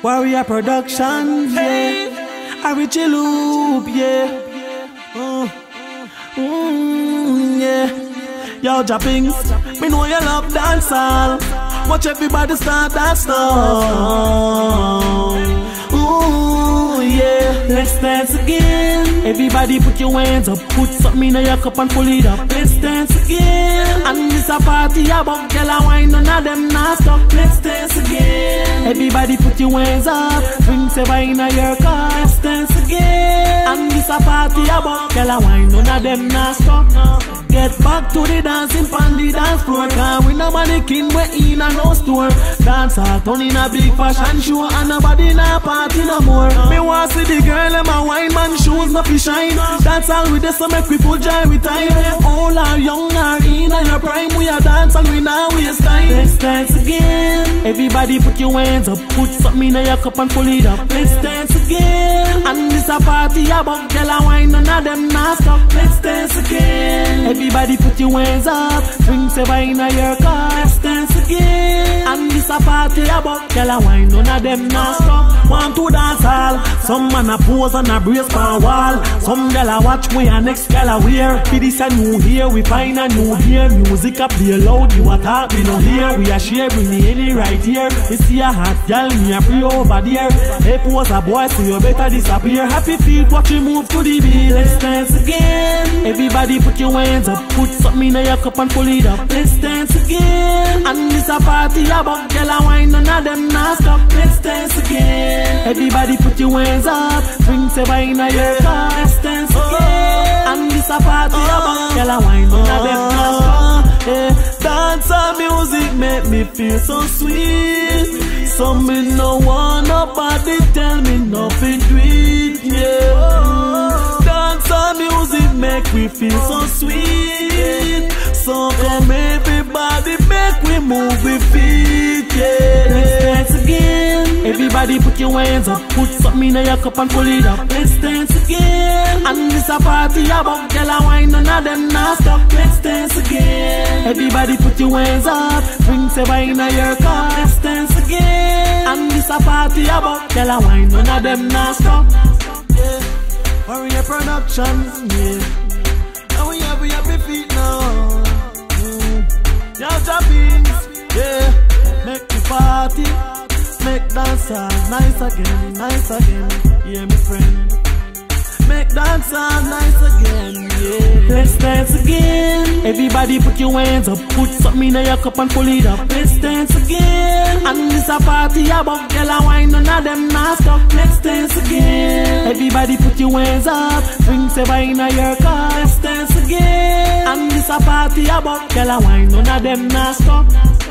Warrior Productions, yeah. Richie Loop, yeah. Yeah. Yo, Jappings, me know you love dancehall. Watch everybody start that song. Ooh, yeah. Let's dance again. Everybody put your hands up, put something in your cup and pull it up. Let's dance again. And this a party about girl and wine, none of them not stop. Let's dance again. Everybody put your hands up, bring some wine in your cup. Let's dance again. And this a party about girl and wine, none of them not stop. Get back to the dancing on the dance floor. Cause we no mannequin, we in a no store. Dance all turn in a big fashion show. And nobody na party no more. Me want see the girl in my wine man shoes no fi shine. That's all with this so make we full joy with time. All our young are in your prime. We a dance and we now waste time. Let's dance again. Everybody put your hands up, put something in your cup and pull it up. Let's dance again. And this a party about girl and wine, none of them not stop. Let's dance again. Everybody put your hands up, bring some wine in your car. Let's dance again. And this a party about girl and wine, none of them not stop. Want to dance all. Some man a pose and a brace for a wall. Some girl a watch we and next girl a wear. For this a new year, we find a new year. Music a play loud, you a talk, we no hear. We a share, bring the any right here. You see a hot girl, me a free over there. Hey, pose a boy, so you better disappear. Happy feet, watch you move to the beat. Let's dance again. Everybody put your hands up, put something in your cup and pull it up. Let's dance again. And this a party about girl and wine, none of them not stop. Let's dance again. Everybody put your hands up, bring some wine in your car. Let's dance again. And this a party about girl and wine, none of them not stop. Dance and music make me feel so sweet. Some me no want nobody tell me nothing to it, yeah. Dance and music make me feel so sweet. So come everybody make we move with feet, yeah. Let's dance again. Everybody put your hands up, put something in your cup and pull it up. Let's dance again. And this a party about girl and wine, none of them not stop. Let's dance again. Everybody put your hands up, bring some wine in your car. Let's dance again. And this a party about girl and wine, none of them not stop. Yeah. Warrior Productions, yeah. And we have feet now. Yo, Jappings, yeah. Make the party, make dancers nice again, nice again. Yeah, my friend. Make dancers nice again, yeah. Let's dance again. Everybody put your hands up, put something in your cup and pull it up. Let's dance again. And this a party about girl and wine, none of them not stop. Let's dance again. Everybody put your hands up, bring some wine in your car. Let's dance again. And this a party about girl and wine, none of them not stop.